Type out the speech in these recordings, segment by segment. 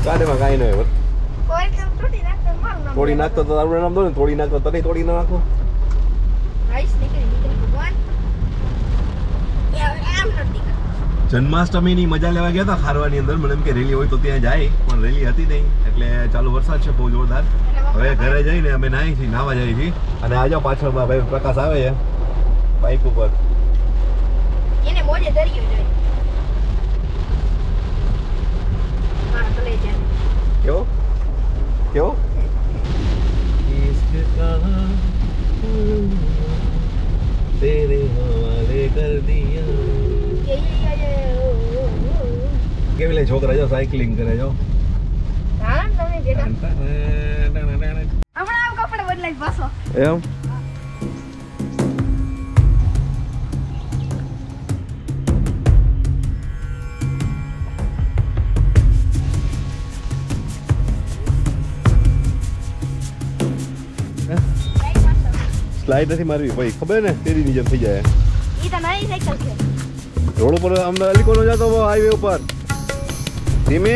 ગાડીમાં કાંઈ નહીં હોય. કોઈ કામ તોડી નાખતો મારું નામ તોડી નાખતો તો તારું નામ દો ને, તોડી નાખતો તને તોડી ના નાખો. રાઈસ નીકળી ભગવાન આમ નથી. જન્માષ્ટમીની મજા લેવા ગયા હતા ખારવાની અંદર. મને એમ કે રેલી હોય તો ત્યાં જાય, પણ રેલી હતી નહીં. એટલે ચાલુ વરસાદ છે બહુ જોરદાર. હવે ઘરે જઈને અમે નાહી છીએ, નાહવા જઈએ છીએ. અને આજે પાછળમાં ભાઈ પ્રકાશ આવે છે બાઇક ઉપર. એને મોજે દરિયો જોઈએ. મારા કલેજાને કેવો કેવો तेरे हवाले कर दिया. કેવી લે છોકરા જો સાયકલિંગ કરે જો. હા તમે જેટા હમણાં આવ કપડા બદલાઈ પાછો એમ. સ્લાઇડ નથી મારવી ભાઈ, ખબર ને તેરીની જેમ થઈ જાય. ઈ તો નવી સાયકલ છે. રોડ ઉપર અમદાવાદ અલીકોનો જતો હાઈવે ઉપર ધીમે.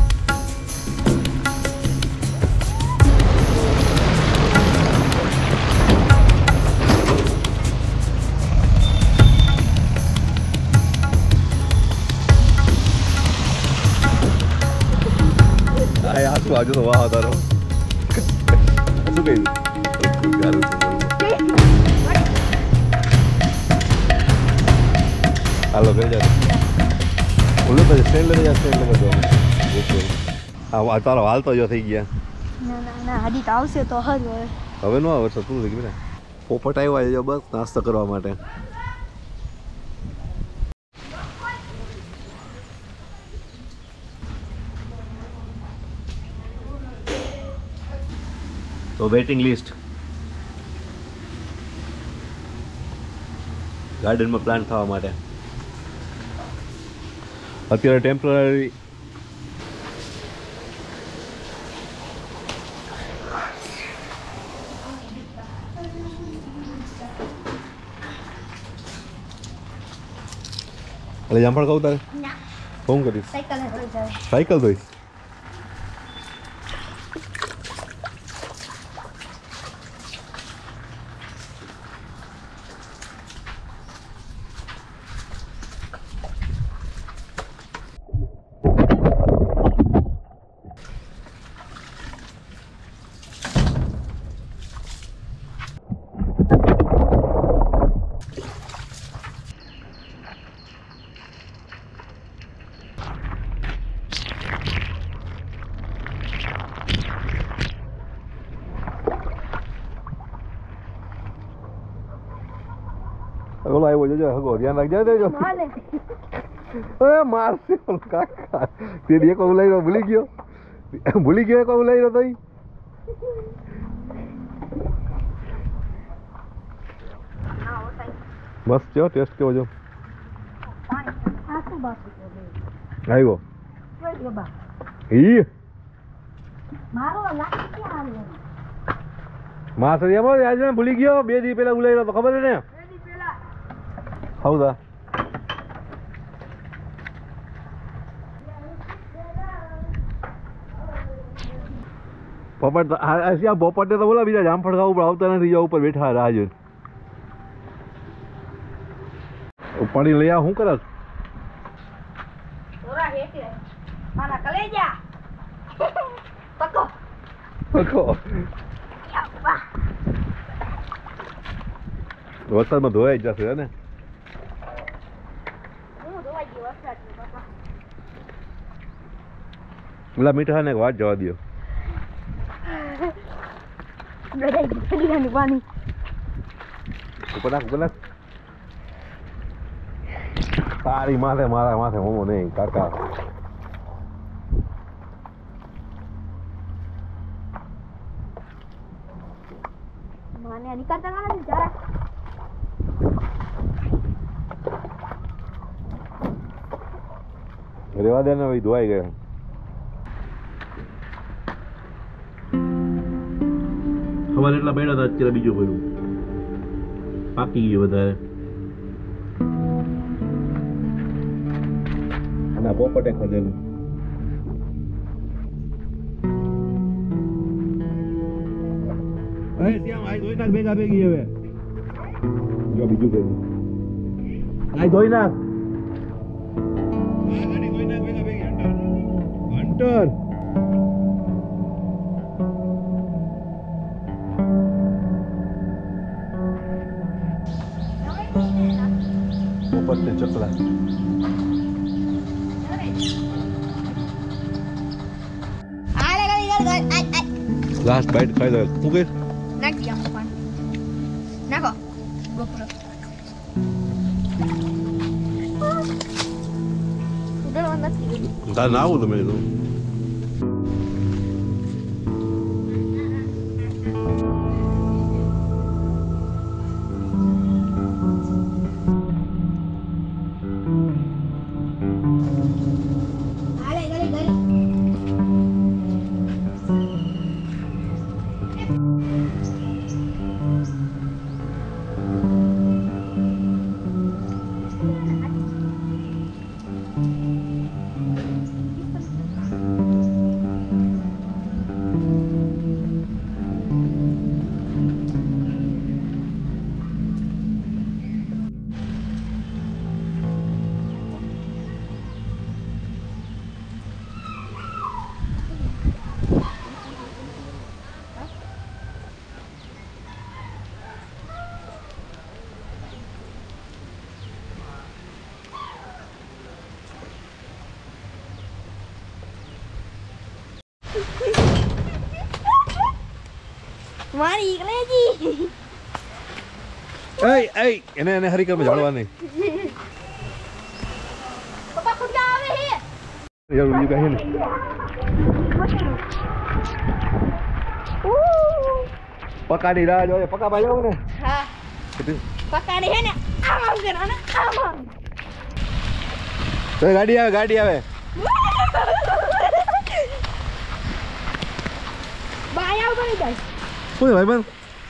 આસુ આજુ તો વાહ તારો શું કહ્યું. હાલો કરી જા. ઓલું તો સ્ટેન્ડ લઈ જા, સ્ટેન્ડ લઈ જા. હા તારો હાલ તો જો થઈ ગયા. ના ના ના હાડી તો આવશે તો હજ હવે નો આવે વરસાદ પૂરું થઈ ગયું. પોપટ આવ્યા છે બસ નાસ્તો કરવા માટે. તો વેઇટિંગ લિસ્ટ ગાર્ડનમાં પ્લાન્ટ થવા માટે. અત્યારે ટેમ્પરરી એટલે જામફળ કહું તારે શું કરીશ? સાયકલ ધોઈશ. ઓલો આવ્યો જોજો હગો ધ્યાન રાખજે દેજો. એ મારશે ઓલો કાકા. તે એક વાર લઈ ભૂલી ગયો, ભૂલી ગયો એક વાર લઈ રહ્યો તઈ. મસ્ત છે ટેસ્ટ કેવો જો. આવ્યો ઈ માસરિયામાં આજે ભૂલી ગયો. 2 દી પેલા ઉલાઈ રહ્યો તો ખબર ને. ಹೌದಾ પોપટ આ પોપટને તો બોલા બીજા જામફળ ખાવું પણ આવતા નથી. ઉપર બેઠા રાહ જોઈને. પાણી લઈ આવ. શું કરે? વરસાદમાં ધોવાઈ જ જશે ને. પેલા મીઠા ને વાત જવા દો. ઉપર નાખ. તારી માથે મારા માથે મોમો નહીં કાકા. રેવા દે ને ભાઈ, ધોવાઈ ગયા. સવારે એટલા બેઠા હતા, અત્યારે બીજું ભર્યું પાકી ગયું વધારે. અને પોપટે ખાધેલું. હવે ત્યાં આઈ ધોઈ નાખ ભેગા ભેગી હવે જો બીજું કઈ આઈ ધોઈ નાખ આ ગાડી ધોઈ નાખ ભેગા ભેગી હંટર ઉપરથી ચકલા લાસ્ટ બાઈટ ખાઈ લો તું કે નાખી આમ પાણી નાખો ગોપરો ઉડવા નથી તાર ના આવું તમે એનું મારી કલેજી એ એને હરીકર માં જાળવા નહીં પપ્પા ખુદા આવે હે યાર બીજું કહે ને પકાની રાહ જોઈએ પકા ભાઈ જાવ ને હા પકાડી હે ને આમ કરો ને આમ તો ગાડી આવે બાય આવ કરી દે શું ભાઈ બન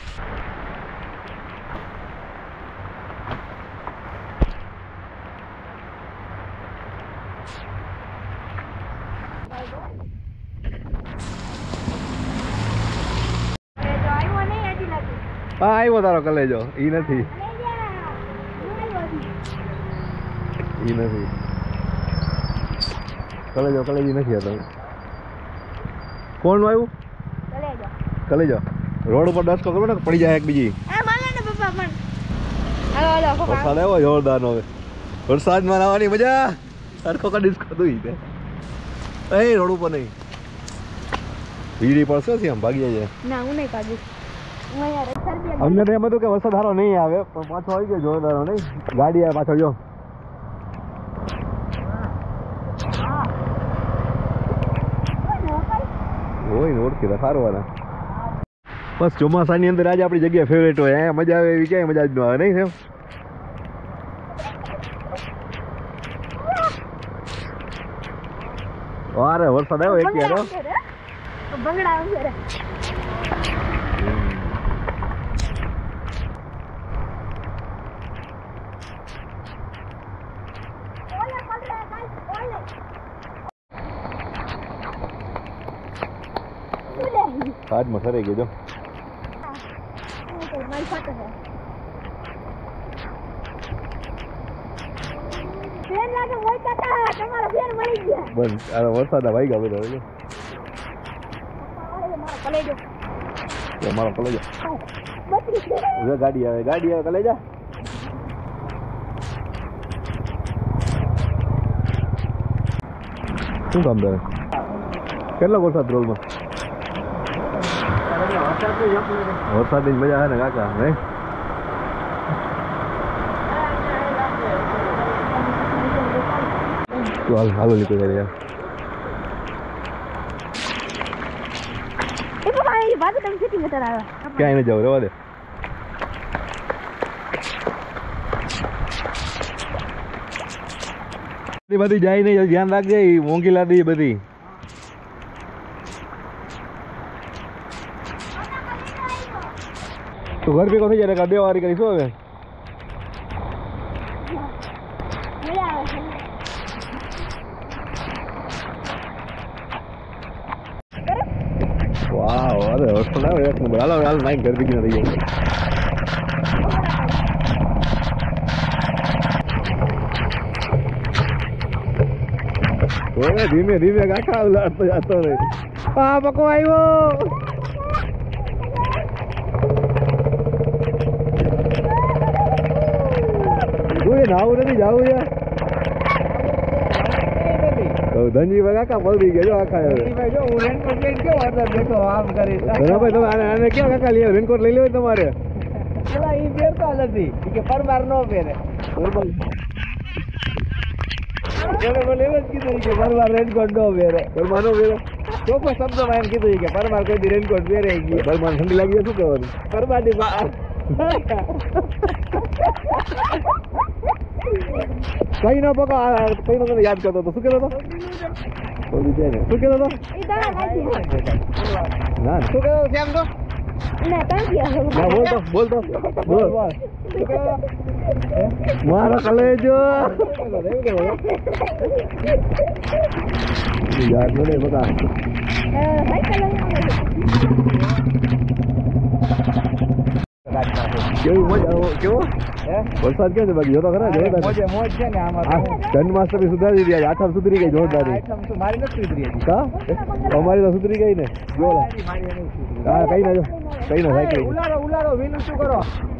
હા આવ્યો તારો કલેજો ઈ નથી કલેજી નથી હતો કોણ આવ્યું કલેજો રોડ ઉપર ડસ્કો કરો ને પડી જાય એક બીજી વરસાદ આવ્યો જોરદાર નો વરસાદમાં નાવાની મજા સરખો કા ડિસ્કો દુઈ દે એ રોડ ઉપર નહીં વીડી પડશે છે આમ ભાગી જાય ના હું નહીં પાડું અમને તો એમ હતું કે વરસાદ સારો નહીં આવે પણ પાછો આવી ગયો જોરદાર નહીં ગાડી આવે પાછળ જો હોય ને ઓળખી સારવાના બસ ચોમાસાની અંદર આજે આપણી જગ્યા ફેવરેટ હોય અહીંયા મજા આવે એવી ક્યાંય મજા જ ન આવે નહીં એમ અરે વરસાદ આવ્યો એક યાર બંગડા છે હાથમાં સરાઈ ગયો જો બસ વરસાદ ભાઈ ગયા બધા મારો કલેજો ગાડી આવે કલેજા શું કામ કરે કેટલો વરસાદ રોલમાં વરસાદ ની મજા આવે ને કાકા નહીં હાલો નીકળી જાય ક્યાંય ન જાવ રેવા દે બધી જાય નહીં ધ્યાન રાખજે મોંઘી લાદી બધી તો ઘર ભેગો થઈ જાય બે વારી કરીશું હવે વાહ અરે વરસાદ આવે એક નંબર. હાલો હાલ નાઈ ઘર દીકરી રહી જાય. ઓય ધીમે ધીમે કાકા ઉલાડતો જતો રે. આ પકો આવ્યો. ઓય નાવું નથી જાવું યાર. ધનજી કાકા પલરી ગયા જો આખા. જો હું રેનકોટ લઈને કેવો હતો દેખો આમ કરી. ધનાભાઈ તમે આને કેવા કાકા લઈ રેનકોટ લઈ લેવો તમારે. પેલા ઈ પહેરતા નથી કે પરમાર નો પહેરે. મને એવું જ કીધું કે પરમાર રેનકોટ નો પહેરે. પરમાર નો પહેરે ચોખ્ખો શબ્દમાં એમ કીધું કે પરમાર કોઈ દી રેનકોટ પહેરે ગઈ. પરમાર ઠંડી લાગી શું કહેવાનું. પરમાર ની કઈ નો પકો કઈ નો યાદ કરતો હતો. શું કહેતો હતો? શું કહેતો હતો? ના શું કહેતો શ્યામ તો બોલતો બોલ. મારો કલેજો યાદ મને બતા. કેવું મજા કેવો વરસાદ કેમ છે બાકી જોતો ખરા જોરદાર મોજ છે ને આમાં. જન્માષ્ટમી સુધારી દીધી આઠમ સુધરી ગઈ જોરદાર. મારી નથી સુધરી કા અમારી તો સુધરી ગઈ ને જો. હા કઈ ના જો કઈ ના સાયકલ ઉલારો વિનું શું કરો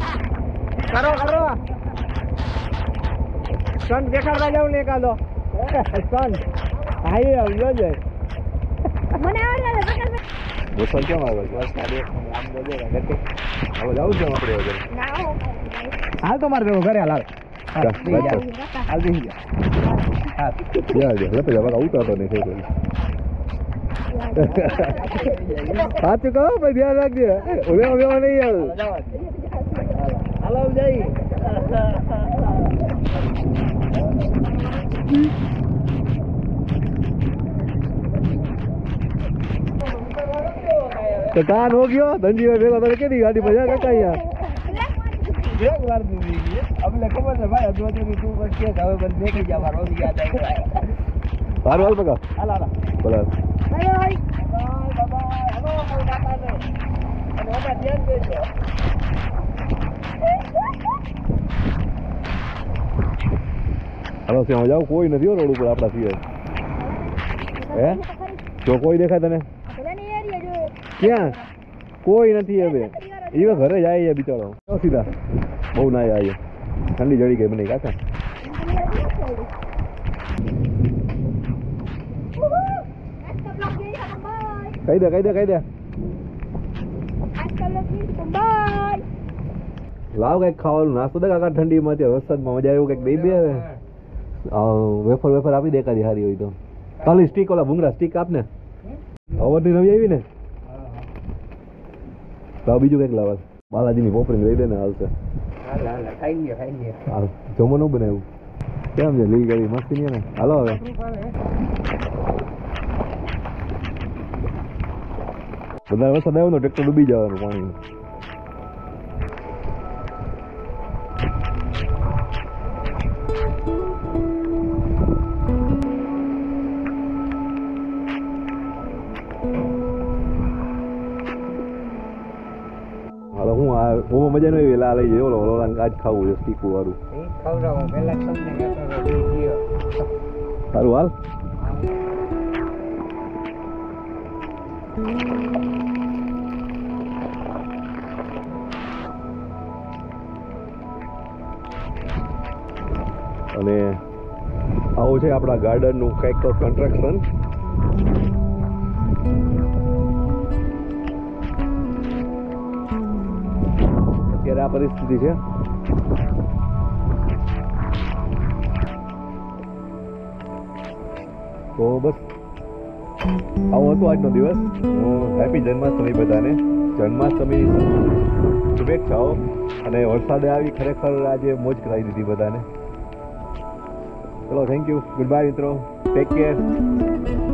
સ્ટન્ટ દેખાડવા જાવ ને એકાદો સ્ટન્ટ. હાઈ આવજો છે મને આવડે. વરસાદ કેમ આવે? વરસાદ આમ હવે જવું છે આપણે વગર. હાલ તો મારે ઘરે હાલ હાલ ઉતરતો નહીં. સાચું કહો ભાઈ ધ્યાન રાખજે. ઓલે નહીં હાલ જઈ. તો કાન હો ગયો ધનજી ભેગો તમે કેની ગાડી મજા કાકા યાર એક વાર દીધી અમને ખબર છે ભાઈ અધવચની તું બસ કે હવે બસ દેખી જા મારો યાદ આવ્યો. હાલ હાલ બકા હાલ હાલ બોલો બાય બાય બાય. હલો કોઈ કાકા ને અને ઓટા ધ્યાન દેજો. હલો ત્યાં જાવ કોઈ નથી હો રોડ ઉપર આપડા સિવાય. હે જો કોઈ દેખાય તને? ક્યાં કોઈ નથી. હવે એ ઘરે જાય બિચારો સીધા બહુ ના જાય. ઠંડી જડી ગઈ મને કાકા. કહી દે લાવ કઈક ખાવાનું નાસ્તો દે કાકા. ઠંડીમાં વરસાદમાં મજા આવ્યું કઈક દઈ દે. વેફર આપી દે એકાદી સારી હોય તો. ખાલી સ્ટીક ઓલા ભૂંગળા સ્ટીક આપ ને. અવરની નવી આવી ને લાવ બીજું કઈક લાવ. બાલાજીની પોપરી લઈ દે ને હાલશે. જમવાનું બનાવ્યું કેમ છે? લીલ કરી મસ્તી નહીં ને. હાલો હવે વધારે વરસાદ આવ્યો ને ટ્રેક્ટર ડૂબી જવાનું પાણી. હું મજા નહીં આવી. લા લઈ જાય ઓલો આજ ખાવું છે સ્ટીકું વાળું. સારું હાલ. અને આવું છે આપણા ગાર્ડનનું કંઈક તો કન્સ્ટ્રક્શન. અત્યારે આ પરિસ્થિતિ છે. તો બસ આવો હતો આજનો દિવસ. હેપી જન્માષ્ટમી બધાને. જન્માષ્ટમી શુભેચ્છાઓ. અને વરસાદે આવી ખરેખર આજે મોજ કરાવી દીધી બધાને. ચલો થેન્ક યુ. ગુડ બાય મિત્રો. Take care.